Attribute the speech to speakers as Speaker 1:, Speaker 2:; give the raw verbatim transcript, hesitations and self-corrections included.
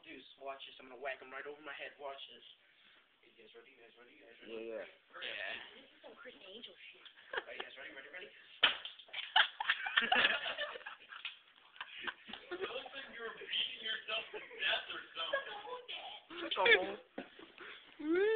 Speaker 1: do is watch this. I'm gonna whack him right over my head. Watch this. You guys ready? You guys ready? You guys ready?
Speaker 2: Yeah, yeah.
Speaker 3: Yeah.
Speaker 4: This is some Chris Angel shit.
Speaker 1: Are you guys ready? Ready? Ready?
Speaker 3: It looks like you were beating yourself to death or something.
Speaker 4: Come on, Dad.
Speaker 2: Come on.